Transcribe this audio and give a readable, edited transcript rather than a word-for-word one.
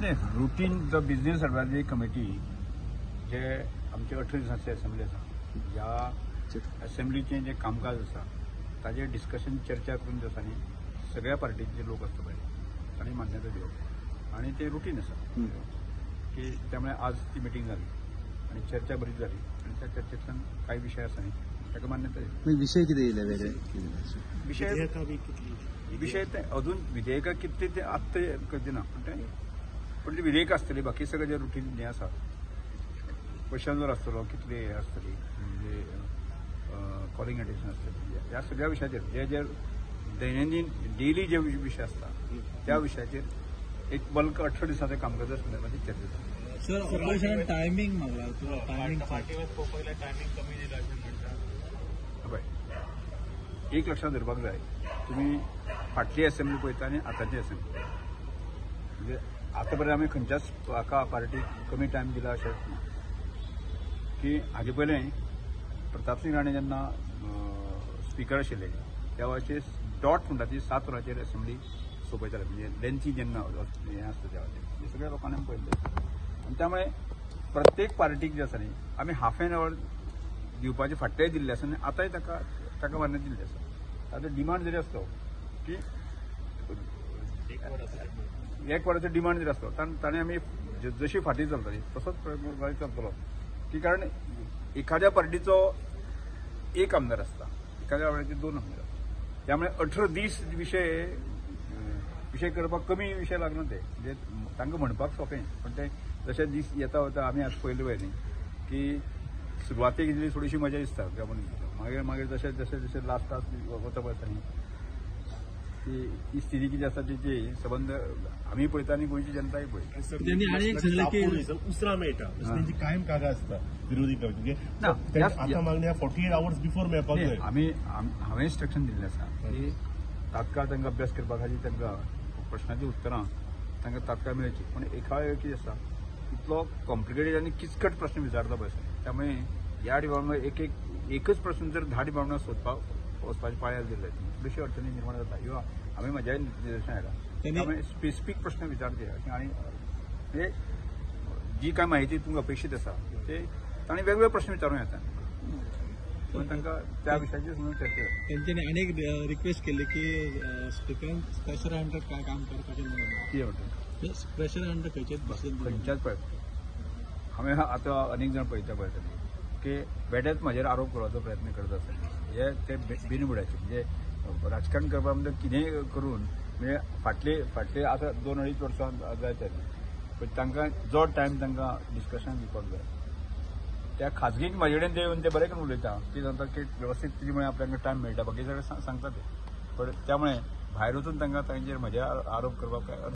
Routine the business advisory committee जे आमचे 18 दिसांची असेंब्ली आसा, ह्या असेंब्लीचें जे कामकाज आसा ताजेर डिस्कशन चर्चा करून जे आसा न्ही सगळ्या पार्टीचे लोक आसता पळय तांणी मान्यता दिवप आनी ते रुटीन आसा की त्यामुळे आज ती मिटींग जाली आणि चर्चा बरीच झाली आणि त्या चर्चेतल्यान काही विषय आसा न्ही ताका मान्यता दिली. विषय कितें येयले वेगळे विषय ते अजून विधेयकां कितले ते आत्ता करचे ना पण ते विधेयक आसतली बाकी सगळे जे रुटीन हे आसा क्वेश्चनवर आसतलो कितले हे आसतली म्हणजे कॉलिंग एडिशन आसतली ह्या सगळ्या विशयाचेर जे जे दैनंदीन डेली जे विषय आसता त्या विशयाचेर एक बल्क 18 दिसांचे कामकाज संदर्भात चर्चा जाता. सर ऑपरेशन टायमिंग मागला टायमिंग टायमिंग कमी दिला अशें म्हणटा. पळय एक लक्षात धरपाक जाय तुमी फाटली असेंब्ली पळयता आनी आतांची असेंब्ली म्हणजे आतां पर्यंत आमी खंयच्याच हाका पार्टीक कमी टायम दिला अशें ना की हाजे पयलें प्रताप सिंग राणे जेन्ना स्पीकर आशिल्ले त्या वेळाचेर डॉट म्हणटा ती 7 वरांचेर असेंब्ली सोंपयताले म्हणजे लेंथी जेन्ना हें आसता त्या वेळाचेर हे सगळ्या लोकांनी आमी पळयल्लें आनी त्यामुळे प्रत्येक पार्टीक जे आसा न्ही आमी हाफ एन अवर दिवपाचे फाटलेय दिल्ले आसा आनी आतांय ताका मान्यता दिल्ली आसा. ताजो डिमांड जरी आसलो की 1 वराचो डिमांड जरी आसलो ताणें आमी जशी फाटी चलताली तसोच प्रयत्न चलतलो की कारण एखाद्या पार्टीचो एक आमदार आसता एखाद्या वेळाचेर 2 आमदार आसता त्यामुळे 18 दीस विशय करपाक कमी विशय लागना ते म्हणजे तांकां म्हणपाक सोंपें पण ते जशे दीस येता वता आमी आतां पयले पळय न्ही की सुरवातेक इतली थोडीशी मजा दिसता मागीर मागीर जशें जशें जशें लास्ट वता पळयता न्ही ती स्थिती कितें आसा तेची संबंद आमी पळयता आनी गोंयची जनताय पळयता. त्यांनी आणि एक सांगलें की उसरा मेळटा तेंची कायम कागाळ आसता विरोधी पक्षाचे आतां मागणी 48 आवर्स बिफोर मेळपाक जाय. हांवें इंस्ट्रक्शन दिल्लें आसा की तात्काळ तांकां अभ्यास करपा खातीर तांकां प्रश्नांची उत्तरां तांकां तात्काळ मेळची पूण एका वेळार कितें आसा इतलो कॉम्प्लिकेटेड आनी किचकट प्रश्न विचारता पळय त्यामुळे ह्या डिपार्टमेंट एकच प्रश्न जर 10 डिपार्टमेंटां सोदपाक वचपाचे पाळ्यार दिले थोडीशी अडचणी निर्माण जाता ह्यो आमी म्हज्याय निर्देशन हाडला त्यामुळे स्पेसिफीक प्रश्न विचारचे आनी म्हणजे जी काय माहिती तुमकां अपेक्षीत आसा ते तांणी वेगवेगळे प्रश्न विचारूं येता पण तांकां त्या विशयाचेर चर्चा जाता. त्यांच्यानी अनेक रिक्वेस्ट केली की स्पीकरान प्रेशर अंडर काय काम करपाचें म्हणून कितें म्हणटा प्रेशर अंडर खंयच्याच पळय हांवें आतां अनेक जाण पळयता पळयता की बेड्याच म्हाजेर आरोप करपाचो प्रयत्न करत आसता हे ते बिनबुड्याचे म्हणजे राजकारण करपा म्हणजे कितेंय करून म्हणजे फाटले आतां 2-2.5 वर्सां जाय तरी पण तांकां जो टायम तांकां डिस्कशन दिवपाक जाय त्या खाजगीक म्हाजे कडेन ते येवन ते बरें करून उलयता ती सांगता की वेवस्थीत तिजे मुळे आपल्याक टायम मेळटा बाकी सगळे सांगता ते पण त्यामुळे भायर वचून तांकां तांचेर म्हजे आरोप करपाक